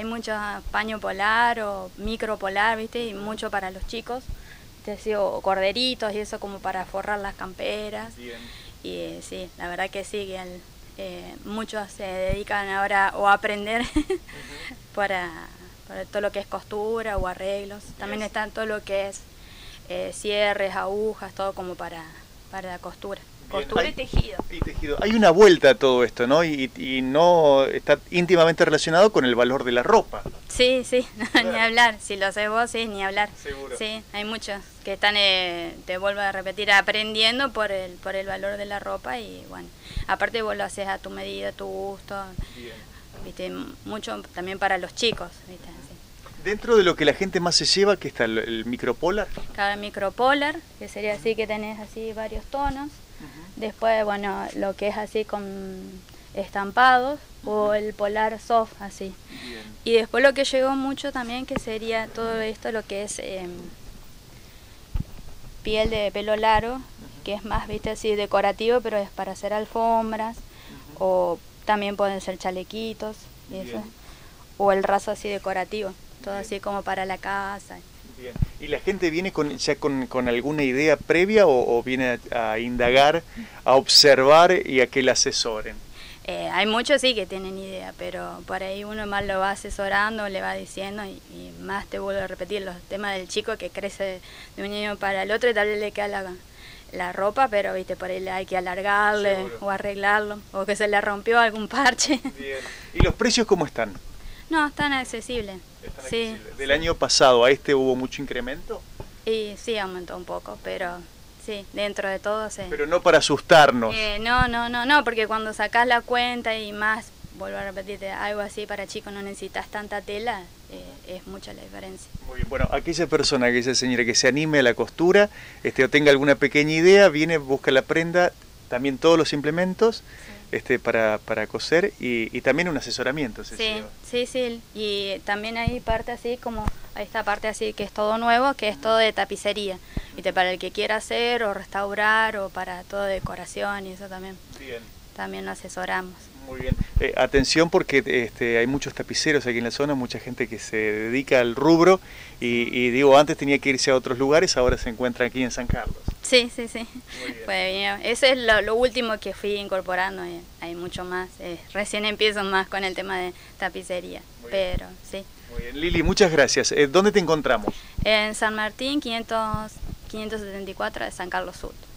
hay mucho paño polar o micro polar, ¿viste? Y mucho para los chicos, ¿viste? O corderitos y eso como para forrar las camperas. Bien. Y sí, la verdad que sí, que muchos se dedican ahora o a aprender para todo lo que es costura o arreglos. También está todo lo que es cierres, agujas, todo como para la costura. Costura y tejido. Y tejido. Hay una vuelta a todo esto, ¿no? Y no está íntimamente relacionado con el valor de la ropa. Sí, sí, claro. Ni hablar. Si lo haces vos, sí, ni hablar. Seguro. Sí, hay muchos que están, te vuelvo a repetir, aprendiendo por el valor de la ropa y bueno, aparte vos lo haces a tu medida, a tu gusto. Bien. Viste, mucho también para los chicos, ¿viste? Sí. Dentro de lo que la gente más se lleva, ¿qué está? ¿El micropolar? Cada micropolar, que sería así, que tenés así varios tonos. Después, bueno, lo que es así con estampados o el polar soft, así. Bien. Y después lo que llegó mucho también, que sería todo esto, lo que es piel de pelo largo, que es más, viste, así decorativo, pero es para hacer alfombras, o también pueden ser chalequitos, y eso, o el raso así decorativo, todo así como para la casa. Bien. ¿Y la gente viene ya con alguna idea previa o viene a indagar, a observar y a que la asesoren? Hay muchos sí que tienen idea, pero por ahí uno más lo va asesorando, le va diciendo y más te vuelvo a repetir los temas del chico que crece de un año para el otro y tal vez le queda la ropa, pero viste, por ahí hay que alargarle. Seguro. O arreglarlo, o que se le rompió algún parche. Bien. ¿Y los precios cómo están? No, están accesibles. Están sí, accesibles. ¿Del año pasado a este hubo mucho incremento? Y sí, aumentó un poco, pero sí, dentro de todo sí. Pero no para asustarnos. No, porque cuando sacás la cuenta y más, vuelvo a repetirte, algo así para chicos no necesitas tanta tela, es mucha la diferencia. Muy bien, bueno, aquella persona, aquella señora que se anime a la costura, o tenga alguna pequeña idea, viene, busca la prenda, también todos los implementos, sí. Para coser y también un asesoramiento. Sí, y también hay parte así como, esta parte así que es todo nuevo, que es todo de tapicería, ¿viste? Para el que quiera hacer o restaurar o para todo decoración y eso también. Bien. También lo asesoramos. Muy bien. Atención porque hay muchos tapiceros aquí en la zona, mucha gente que se dedica al rubro y digo, antes tenía que irse a otros lugares, ahora se encuentra aquí en San Carlos. Sí. Pues bien, eso es lo último que fui incorporando, hay mucho más, recién empiezo más con el tema de tapicería, pero sí. Muy bien, Lili, muchas gracias. ¿Dónde te encontramos? En San Martín, 574 de San Carlos Sur.